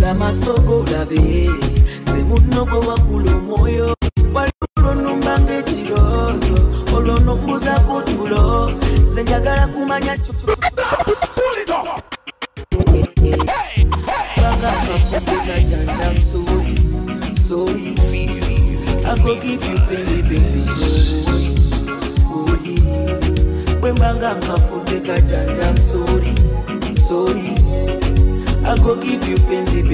Fungula masoko ulabe Zemuno go wakulo moyo Walulo numbange chiroto Olono mbuza kutulo Zenjagala kumanya chuchu Banga kafundeka janda sorry I go give you baby Wembanga kafundeka janda sorry I go give you penzi baby